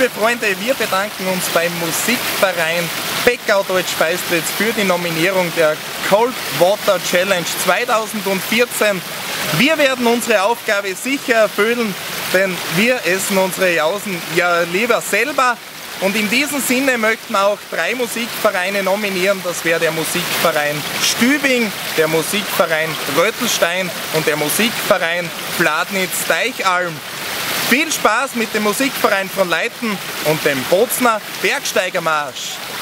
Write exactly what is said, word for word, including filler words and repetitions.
Liebe Freunde, wir bedanken uns beim Musikverein Beckau Deutsch-Feistritz für die Nominierung der Cold Water Challenge zweitausendvierzehn. Wir werden unsere Aufgabe sicher erfüllen, denn wir essen unsere Jausen ja lieber selber. Und in diesem Sinne möchten auch drei Musikvereine nominieren. Das wäre der Musikverein Stübing, der Musikverein Röttelstein und der Musikverein Fladnitz-Deichalm. Viel Spaß mit dem Musikverein von Leiten und dem Bozner Bergsteigermarsch!